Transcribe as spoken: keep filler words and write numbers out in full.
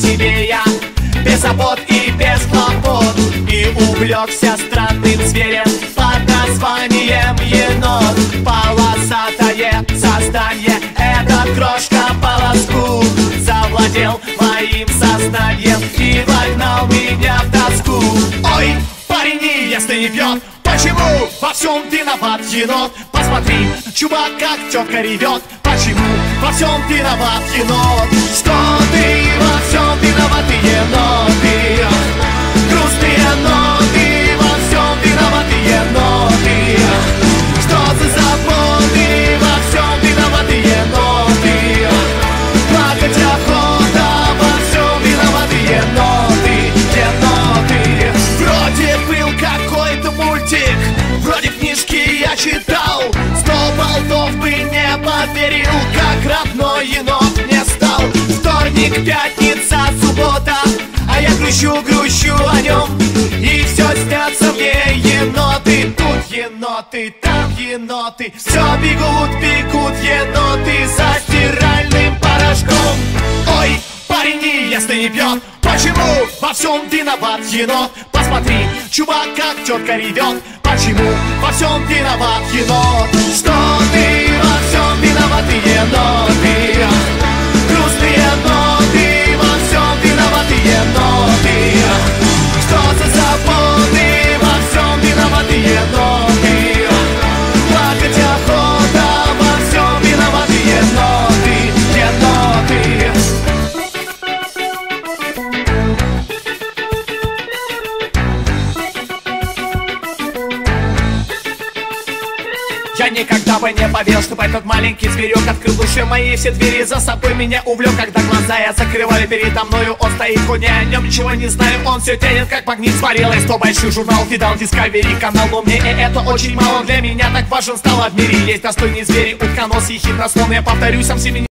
тебе я, без забот и без хлопот. И увлекся странным зверем под названием енот. Полосатое создание, этот крошка полоску завладел моим сознанием и вогнал меня в тоску. Ой, парень неестный не пьет, почему во всем виноват енот? Посмотри, чувак, как тетка ревет, почему во всем виноват енот? Что ты во всем виноваты, еноты? Грустные ноты, во всем виноваты еноты. Что за заботы, во всем виноваты еноты? Плакать охота, во всем виноваты еноты, еноты. Вроде был какой-то мультик, вроде книжки я читал. Сто болтов бы не поверил, как родной енот мне стал. Вторник, пятница, суббота, а я грущу, грущу о нем. И все снятся мне еноты. Тут еноты, там еноты, все бегут, бегут еноты за стиральным порошком. Ой, парень неестный не пьет, почему во всем виноват енот? Посмотри, чувак, как тетка ревет, почему во всем виноват енот? Что ты во всем виноваты, еноты? Грустные ноты, во всем виноваты еноты. Что за заботы, во всем виноваты еноты? Плакать охота, во всем виноваты еноты, еноты. Я никогда бы не поверил, чтобы этот маленький зверек открыл душе моей все двери, за собой меня увлек. Когда глаза я закрываю передо мною, он стоит, хоть я о нем ничего не знаю. Он все тянет, как магнит, сварилась сто большой журнал, видал Discovery канал. Но мне и это очень мало, для меня так важен стало в мире. Есть достойные звери, утконос и хитрослон. Я повторюсь, сам себе